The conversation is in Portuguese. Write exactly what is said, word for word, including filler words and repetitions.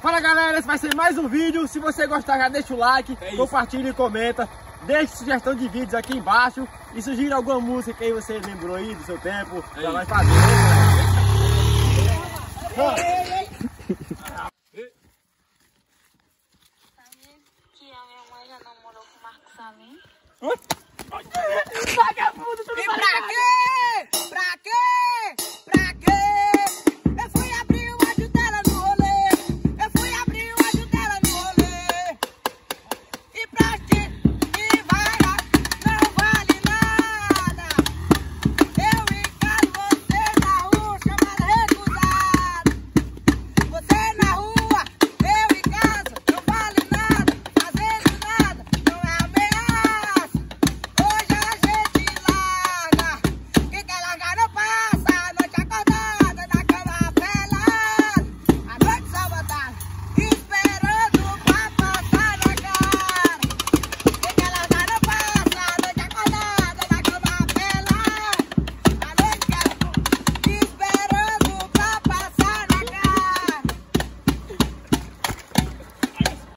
Fala galera, esse vai ser mais um vídeo. Se você gostar, já deixa o like, é compartilha e comenta. Deixe sugestão de vídeos aqui embaixo e sugira alguma música que aí você lembrou aí do seu tempo, é pra nós fazer.